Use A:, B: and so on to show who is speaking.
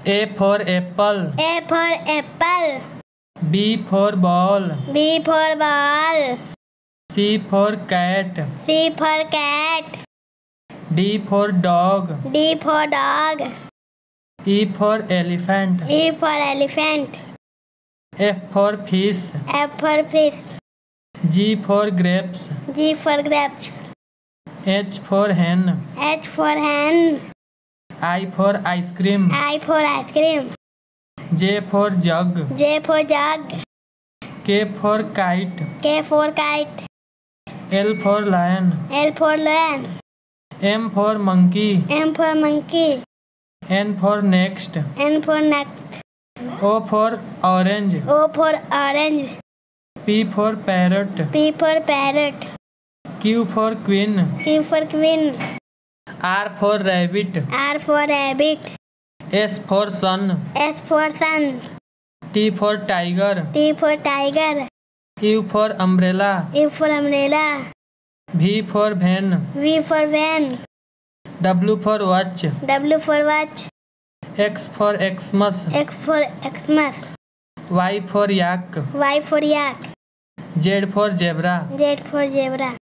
A: A for apple.
B: A for apple.
A: B for ball.
B: B for ball.
A: C for cat.
B: C for cat.
A: D for dog.
B: D for dog.
A: E for elephant.
B: E for elephant.
A: F for fish.
B: F for fish.
A: G for grapes.
B: G for grapes.
A: H for hen.
B: H for hen.
A: I for ice cream.
B: I for ice cream.
A: J for jug.
B: J for jug.
A: K for kite.
B: K for kite.
A: L for lion.
B: L for lion.
A: M for monkey.
B: M for monkey.
A: N for next.
B: N for next.
A: O for orange.
B: O for orange.
A: P for parrot.
B: P for parrot.
A: Q for queen.
B: Q for queen.
A: R for rabbit.
B: R for rabbit.
A: S for sun.
B: S for sun.
A: T for tiger.
B: T for tiger.
A: U for umbrella.
B: U for umbrella.
A: V for van.
B: V for van.
A: W for watch.
B: W for watch.
A: X for Xmas.
B: X for Xmas.
A: Y for yak.
B: Y for yak.
A: Z for zebra.
B: Z for zebra.